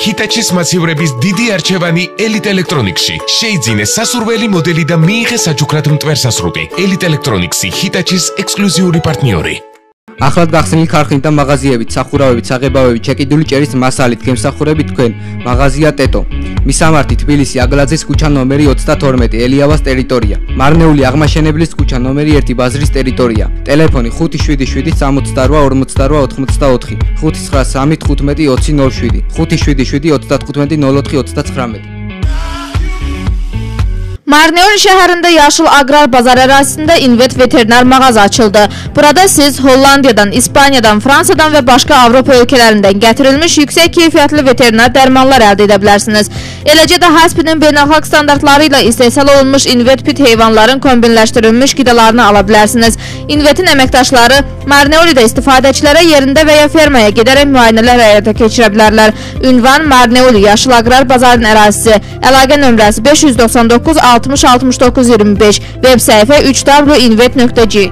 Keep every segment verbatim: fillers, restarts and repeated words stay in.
Hitachi-ის მასივრების დიდი არჩევანი Elite Electronics-ში. შეიძინეს სასურველი მოდელი და მიიღეს საჩუქრად მტვერსასრუტი. Elite Electronics-ი Hitachi-ის ექსკლუზიური პარტნიორი. Ახლად გახსნილი ქარხნით და მაღაზიებით, სახურავებით, საღებავებით, შეკიდული ჭერის მასალით გემსახურებით თქვენ მაღაზია ტეტო. მისამართი თბილისი აგლაძის ქუჩა ნომერი ოცდათორმეტი, ელიავას ტერიტორია. მარნეული აღმაშენებლის ქუჩა ნომერი ერთი, ბაზრის ტერიტორია. ტელეფონი ხუთი შვიდი შვიდი სამოცდარვა ორმოცდარვა ოთხმოცდაოთხი, ხუთი ცხრა სამი თხუთმეტი ოცი ნოლ შვიდი, ხუთი შვიდი შვიდი ოცდათხუთმეტი nol ოთხი ოცდათხრამეტი. Marneuli şehrinde Yaşıl Agrar Bazar arasında Invet veteriner mağaza açıldı. Burada siz Hollandiya'dan, İspanya'dan, Fransa'dan ve başka Avrupa ülkelerinden getirilmiş yüksek keyfiyetli veteriner dermanlar elde edebilirsiniz. Eləcə də Haspinin beynəlxalq standartlarıyla istehsal olunmuş Invet pit heyvanların kombinləşdirilmiş qidalarını ala bilərsiniz. Invet'in əməkdaşları Marneoli'də istifadəçilərə yerində və ya fermaya gedərək müayinələr həyata keçirə bilərlər. Ünvan Marneoli Yaşıl Agrar Bazarın ərazisi. Əlaqə nömrəsi beş yüz doxsan doqquz altmış altmış doqquz iyirmi beş. Web səhifə üç w nöqtə invet nöqtə g.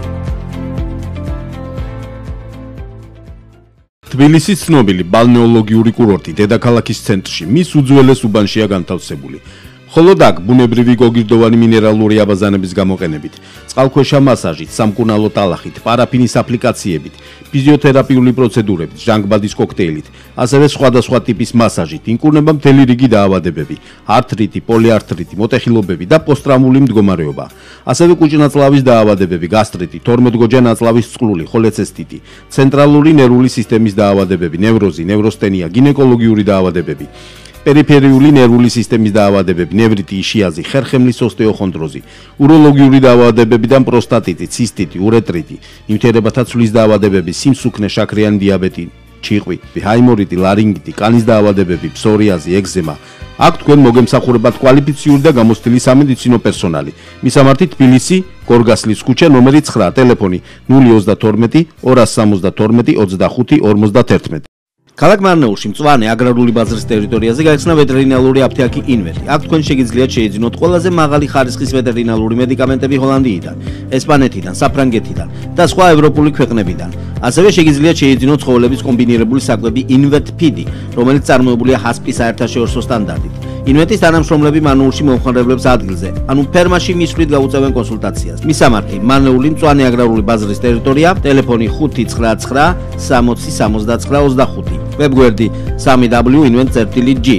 თბილისის ცნობილი ბალნეოლოგიური კურორტი დედაქალაქის ცენტრში მის უძველეს უბანშია განთავსებული. ხოლო აქ ბუნებრივი გოგირდოვანი მინერალური აბაზანების გამოყენებით, წყალქვეშა მასაჟით, სამკურნალო ტალახით, პარაფინის აპლიკაციებით, ფიზიოთერაპიული პროცედურებით, ჟანგბადის კოქტეილით, ასევე სხვადასხვა ტიპის მასაჟით ინკურნება მთელი რიგი დაავადებები, ართრიტი, პოლიართრიტი, მოტეხილობები და პოსტრავმული მდგომარეობა. ასევე კუჭნაწლავის დაავადებები, გასტრიტი, თორმეტგოჯა ნაწლავის წყლული, холецистიტი, ცენტრალური ნერვული სისტემის დაავადებები, ნევროზი, ნევროსტენია, გინეკოლოგიური დაავადებები. Periferiuli nervuli sistemis დაავადებები, ნევრიტი, იშიაზი, ხერხემლის ოსტეოხონდროზი, უროლოგიური დაავადებებიდან პროსტატიტი, ცისტიტი, ურეტრიტი, ნივთიერებათა ცვლის დაავადებები, სიმსუქნე, შაქრიანი დიაბეტი, ჩიყვი, ჰაიმორიტი, ლარინგიტი, კანის დაავადებები, ფსორიაზი, ეგზემა. აქ თქვენ მოგემსახურებათ კვალიფიციური და გამოცდილი სამედიცინო პერსონალი. მისამართი თბილისი, გორგასლის ქუჩა ნომერი ცხრა, ტელეფონი ნული ოცდათორმეტი ორას სამოცდათორმეტი ოცდახუთი ორმოცდაათერთმეტი. ქალაქ მარნეულში მწვანე აგრარული ბაზრის ტერიტორიაზე გაიხსნა ვეტერინალური აფთიაქი ინვეტი. აქ თქვენ შეგიძლიათ შეიძინოთ ყველაზე მაღალი ხარისხის ვეტერინალური მედიკამენტები ჰოლანდიიდან, ესპანეთიდან, საფრანგეთიდან და სხვა ევროპული ქვეყნებიდან. ასევე შეგიძლიათ შეიძინოთ ცხოველების კომბინირებული საკვები ინვეტ ფიდი, რომელიც წარმოებულია ჰასპის საერთაშორისო სტანდარტით. ინვეტის თანამშრომლები მარნეულში მომხმარებლებს ადგილზე, ანუ ფერმაში მისვლით გაუწევენ კონსულტაციას. მისამართი: მარნეული მწვანე აგრარული ბაზრის ტერიტორია, ტელეფონი ხუთი ცხრა ცხრა სამოცი სამოცდაცხრა ოცდახუთი. webგვერდი სამი w invet წერტილი g.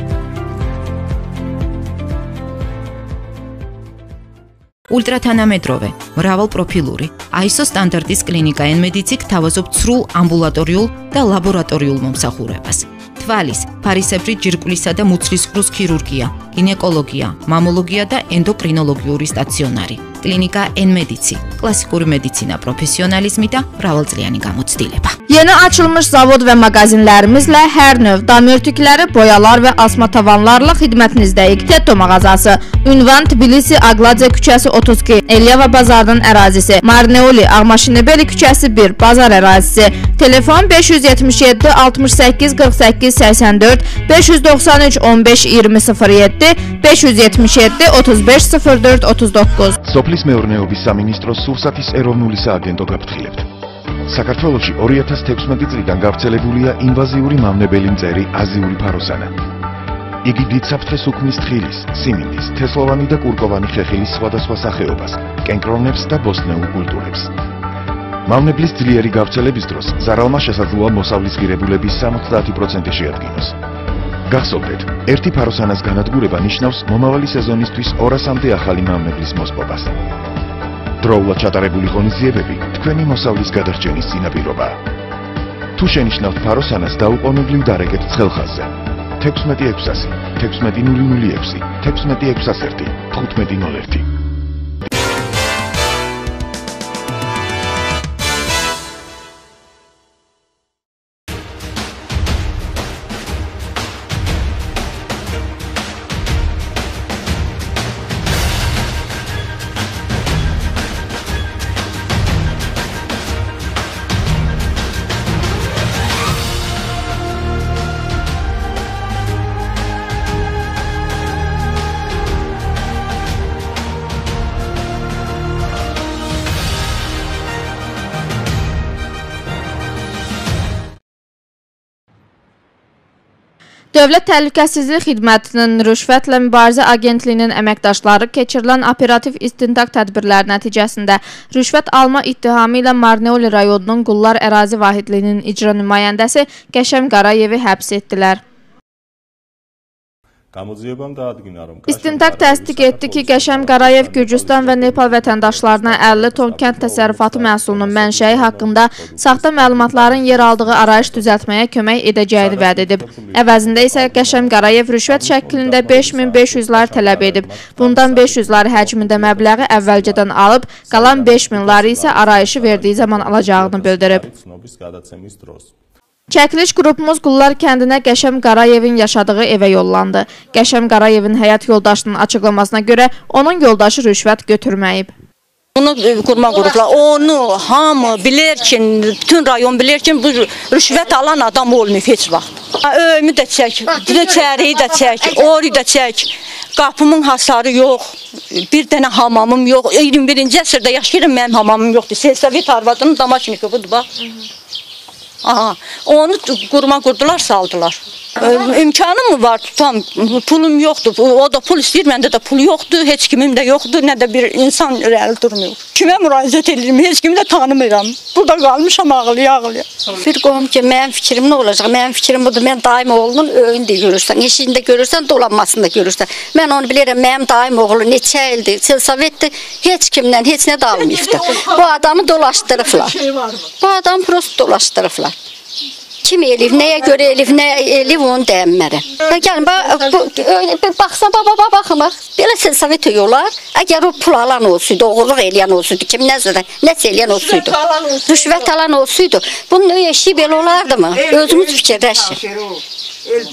ულტრათანამეტროვე, მრავალპროფილური, I S O სტანდარტის კლინიკა N-Medici გთავაზობთ სრულ ამბულატორიულ და ლაბორატორიულ მომსახურებას. თვალის, ფარისებრი ჯირკვლისა და მუცლის ყრუს ქირურგია, გინეკოლოგია, მამოლოგია და ენდოკრინოლოგიური სტაციონარი. კლინიკა N-Medici, klasikuri meditsina profesionalizmi da mravalzliyani gamocdileba. Yeni açılmış zavod ve magazinlerimizle her növ damörtükleri, boyalar ve asma tavanlarla xidmətinizdəyik. Tetto mağazası. Ünvan Tbilisi Agladze küçəsi otuz iki, Elyava bazarının ərazisi. Marneuli Ağmaşinebeli küçəsi bir, bazar ərazisi. Telefon beş yüz yetmiş yeddi altmış səkkiz qırx səkkiz səksən dörd, beş yüz doxsan üç on beş iyirmi sıfır yeddi, beş yüz yetmiş yeddi otuz beş sıfır dörd otuz doqquz. სოფლის მეურნეობის სამინისტროს სურსათის ეროვნული სააგენტო გაფრთხილებთ. საქართველოში ორი ათას თექვსმეტი წლიდან გავრცელებულია ინვაზიური მავნებელი მწერი აზიური ფაროსანა. იგი დიდსაფრთხეს უქმნის თხილის, სიმინდის, თესლოვანი და კურკოვანი ხეხილის სხვადასხვა სახეობას, კენკრონებს და ბოსტნეულ კულტურებს. მავნებლის ძლიერი გავრცელების დროს ზარალმა შესაძლოა მოსავლის ღირებულების სამოცდაათი პროცენტი შეადგინოს. გახსოვდეთ, ერთი ფაროსანას განადგურება ნიშნავს მომავალი სეზონისთვის ორასამდე ახალი მავნებლის მოსპობას. დროულად ჩატარებული ღონისძიებები თქვენი მოსავლის გადარჩენის წინაპირობაა. თუ შენიშნავთ ფაროსანას დაუყოვნებლივ დარეკეთ ცხელხაზზე. თექვსმეტი ექვსასი, თექვსმეტი ნული ნული ექვსი, თექვსმეტი ექვსას ერთი, თხუთმეტი ნოლ ერთი. Dövlət Təhlükəsizlik Xidmətinin Rüşvətlə Mübarizə Agentliyinin əməkdaşları keçirilən operativ istintaq tədbirləri nəticəsində rüşvət alma ittihamı ilə Marneoli rayonunun Qullar Ərazi Vahidliyinin icra nümayəndəsi Qəşəm Qarayevi həbs etdilər. İstintaq təsdiq etdi ki, Qəşəm Qarayev Gürcüstan və Nepal vətəndaşlarına əlli ton kənd təsərrüfatı məhsulunun mənşəyi haqqında saxta məlumatların yer aldığı arayış düzəltməyə kömək edəcəyini vəd edib. Əvəzində isə Qəşəm Qarayev rüşvət şəklində beş min beş yüz lar tələb edib. Bundan beş yüz lar həcmində məbləği əvvəlcədən alıb, qalan beş min ları isə arayışı verdiyi zaman alacağını bildirib. Çəkiliş qrupumuz Qullar kəndinə Qəşəm Qarayevin yaşadığı evə yollandı. Qəşəm Qarayevin həyat yoldaşının açıqlamasına görə onun yoldaşı rüşvət götürməyib. Bunu qurma qruplar, onu hamı bilir ki, bütün rayon bilir ki, bu rüşvət alan adam olmayıb heç vaxt. Öyümü də çək, çəriyi də çək, ori də çək, qapımın hasarı yox, bir dənə hamamım yox, iyirmi birinci əsrdə yaşayırım, mənim hamamım yoxdur. Selsovet arvadının Damaşnikovudur, bax. Aha, onu qurma qurdular, saldılar. İmkanı mı var tutam, pulum yoxdur, o da pul istəyir, məndə də pul yoxdur, heç kimim də yoxdur, nə də bir insan irəli durmuyor. Kimə müraciət edirəm, heç kimi də tanımıram. Burada qalmışam ağlıya ağlıya. Bir qohum ki, mənim fikrim nə olacaq, mənim fikrim budur, mən daim oğlunun öyündə görürsən, eşiyində görürsən, dolanmasında görürsən. Mən onu bilirəm, mənim daim oğlu neçə ildir, selsovetdir, heç kimdən, heç nə da almayıbdır. Bu adamı dolaşdırıblar, bu adamı prosto dolaşdırıblar. Kim elif, nəyə görə elif, nə elif onu deyəmmərəm. Gəlin, baxsa, baba, baxın, belə selsovet yolar, əgər o pul alan olsaydı, oğurluq eləyən olsaydı, kim nəzədən, nəsə eləyən olsaydı, rüşvət alan olsaydı, bunun eşi belə olardı mı? Özümüz fikirləşir. El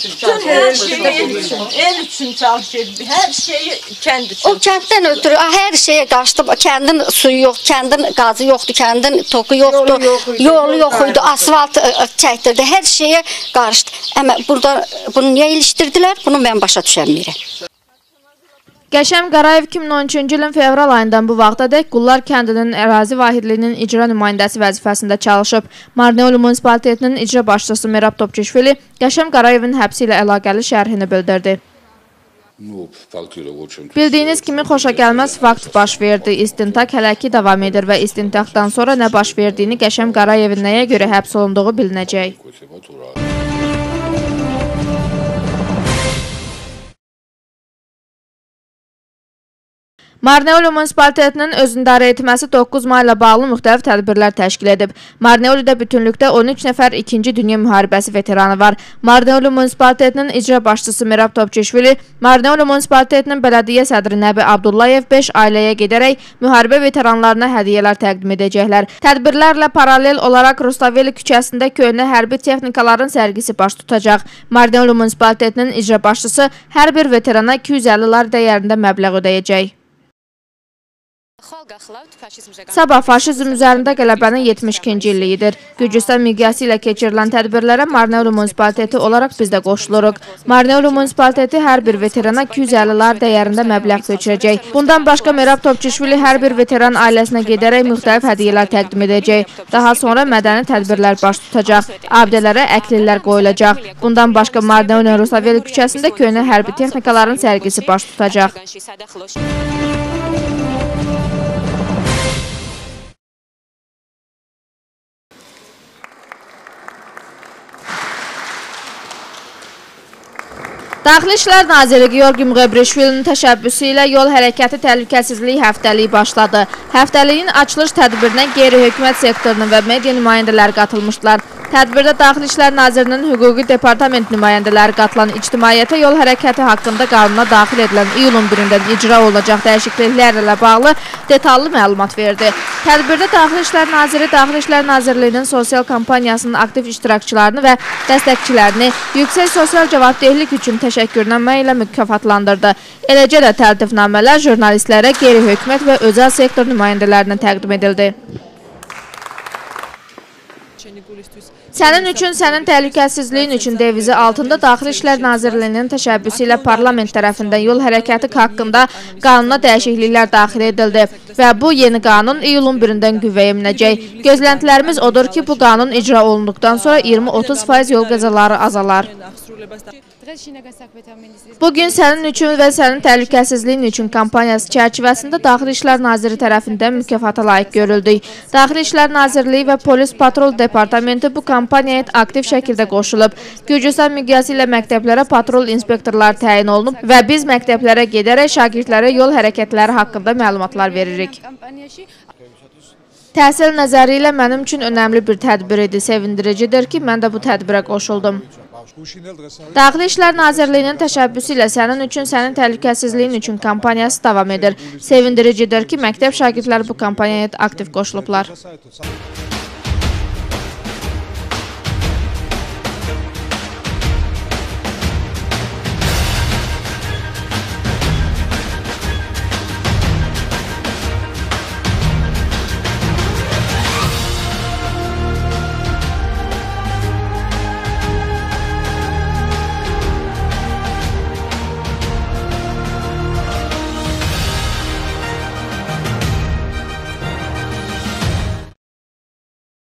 üçün çalışır, hər şeyi kənd üçün. O kənddən ötürü, hər şeyə qaçdı, kəndin suyu yox, kəndin qazı yoxdur, kəndin toku yoxdur, yolu yox idi, asfalt çəkdirdi, hər şeyə qarışdı. Amma burada bunu niyə ilişdirdilər, bunu mən başa düşəməyirəm. Qəşəm Qarayev iki min on üçüncü ilin fevral ayından bu vaxtadək Qullar kəndinin ərazi vahidliyinin icra nümayəndəsi vəzifəsində çalışıb. Marneoli munisipalitetinin icra başçısı Merab Topçuşvili Qəşəm Qarayevin həbsi ilə əlaqəli şərhini bildirdi. Bildiyiniz kimi xoşagəlməz fakt baş verdi. İstintaq hələ ki davam edir və istintaqdan sonra nə baş verdiyini Qəşəm Qarayevin nəyə görə həbs olunduğu bilinəcək. Marneoli munisipalitetinin özündarə etməsi doqquz may ilə bağlı müxtəlif tədbirlər təşkil edib. Marneolidə bütünlükdə on üç nəfər ikinci Dünya müharibəsi veteranı var. Marneoli munisipalitetinin icra başçısı Merab Topçuşvili, Marneoli munisipalitetinin bələdiyyə sədri Nəbi Abdullayev beş ailəyə gedərək müharibə veteranlarına hədiyyələr təqdim edəcəklər. Tədbirlərlə paralel olaraq Rustaveli küçəsində köhnə hərbi texnikaların sərgisi baş tutacaq. Marneoli munisipalitetinin icra başçısı hər bir veterana iki yüz əlli lar dəyərində məbləğ ödəyəcək. Sabah faşizm üzərində qələbənin yetmiş ikinci illiyidir. Gürcüstan miqyası ilə keçirilən tədbirlərə Marneoli munisipaliteti olaraq biz də qoşuluruq. Marneoli munisipaliteti hər bir veterana iki yüz əlli lar dəyərində məbləğ köçürəcək. Bundan başqa Merab Topçuşvili hər bir veteran ailəsinə gedərək müxtəlif hədiyyələr təqdim edəcək. Daha sonra mədəni tədbirlər baş tutacaq. Abidələrə əklillər qoyulacaq. Bundan başqa Marneoli Rustaveli küçəsində köhnə hərbi texnikaların sərgisi baş tutacaq. Daxili İşlər Naziri Georgi Mğebrişvilinin təşəbbüsü ilə yol hərəkəti təhlükəsizliyi həftəliyi başladı. Həftəliyin açılış tədbirinə qeyri-hökumət sektorunun və media nümayəndələri qatılmışdılar. Tədbirdə Daxili İşlər Nazirinin hüquqi departament nümayəndələri qatılan ictimaiyyətə yol hərəkəti haqqında qanuna daxil edilən iyulun birindən icra olunacaq dəyişikliklərlə bağlı detallı məlumat verdi. Tədbirdə Daxili İşlər Naziri Daxili İşlər Nazirliyinin sosial kampaniyasının aktiv iştirakçılarını və dəstəkçilərini yüksək sosial cavabdehlik üçün təşəkkürnamə ilə mükafatlandırdı. Eləcə də təltifnamələr jurnalistlərə, qeyri-hökumət və özəl sektor nümayəndələrinə təqdim edildi. Sənin üçün, sənin təhlükəsizliyin üçün devizi altında Daxili İşlər Nazirliyinin təşəbbüsü ilə parlament tərəfindən yol hərəkəti haqqında qanuna dəyişikliklər daxil edildi və bu yeni qanun iyulun birindən qüvvəyə minəcək. Gözləntilərimiz odur ki, bu qanun icra olunduqdan sonra iyirmi otuz faiz yol qəzaları azalar. Bugün sənin üçün və sənin təhlükəsizliyin üçün kampaniyası çərçivəsində Daxili İşlər Naziri tərəfindən mükafata layiq görüldük. Daxili İşlər Nazirliyi və Polis Patrol Departamenti bu kampaniyaya aktiv şəkildə qoşulub. Gürcüstan miqyası ilə məktəblərə patrol inspektorları təyin olunub və biz məktəblərə gedərək şagirdlərə yol hərəkətləri haqqında məlumatlar veririk. Təhsil nəzəri ilə mənim üçün önəmli bir tədbir idi. Sevindiricidir ki, mən də bu tədbirə qoşuldum. Daxili İşlər Nazirliyinin təşəbbüsü ilə sənin üçün, sənin təhlükəsizliyin üçün kampaniyası davam edir. Sevindiricidir ki, məktəb şagirdləri bu kampaniyaya aktiv qoşulublar.